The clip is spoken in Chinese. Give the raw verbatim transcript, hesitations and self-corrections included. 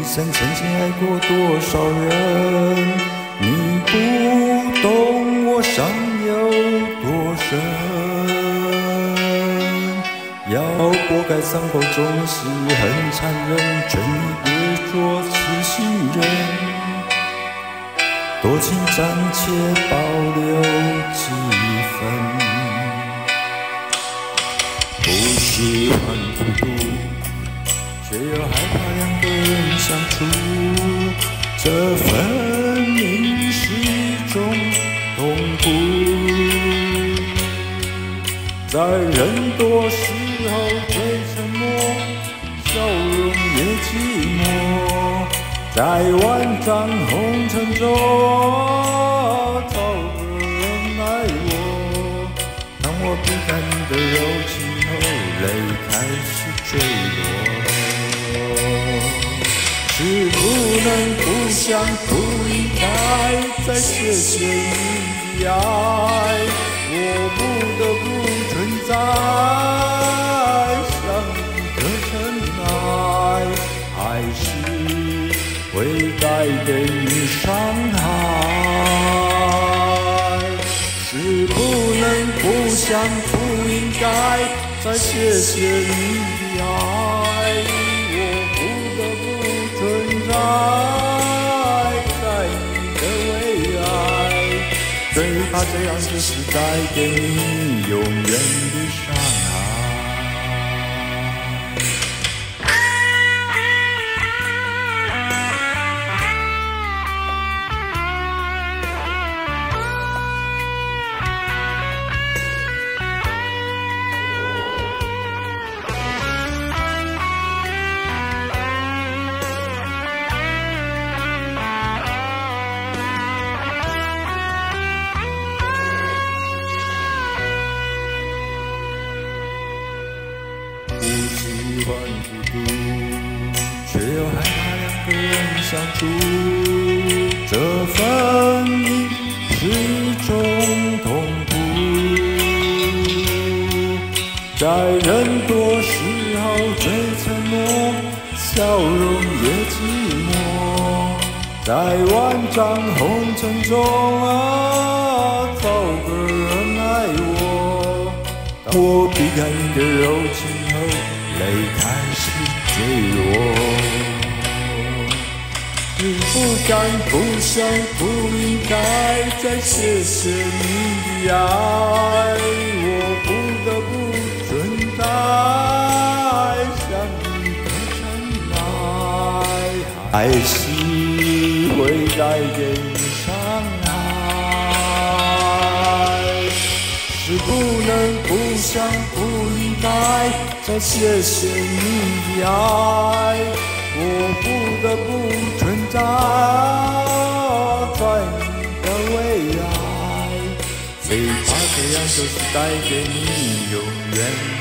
生曾经爱过多少人，你不懂我伤有多深。要拨开伤口总是很残忍，劝你别做痴心人。多情暂且保留几分，不喜欢孤独，却又害怕两个人相处，这分明是一种痛苦。在人多时候最沉默，笑容也寂寞，在万丈红尘中找个人爱我。当我避开你的柔情后，泪开始坠落。是不能不想不应该再谢谢你的爱，我不得不存在，像一颗尘埃，还是会带给你伤害。是不能不想不应该再谢谢你的爱，我不得不存在在你的未来，最怕这样就是带给你永远的伤害。不喜欢孤独，却又害怕两个人相处，这分明是一种痛苦。在人多时候最沉默，笑容也寂寞，在万丈红尘中啊，找个人爱我。当我避开你的柔情，泪开始坠落，是不敢不想不应该再谢谢你的爱，我不得不存在，像一颗尘埃，还是会带给你伤害。是不能不想不应该再谢谢你的爱，我不得不存在在你的未来，最怕这样就是带给你永远